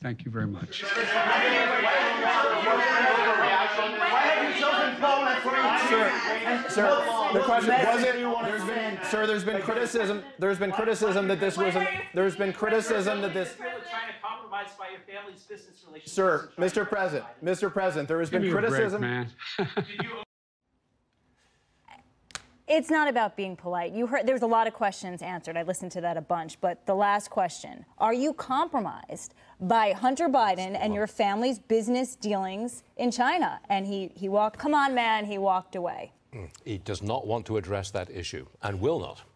Thank you very much. Sir, the question wasn't. There's been criticism. There's been criticism that this wasn't. There's been criticism that this. Trying to compromise by your family's business relations. Sir, Mr. President, there has been criticism. Break, man. It's not about being polite. You heard there was a lot of questions answered. I listened to that a bunch. But the last question, are you compromised by Hunter Biden and your family's business dealings in China? And he walked, come on, man, he walked away. He does not want to address that issue and will not.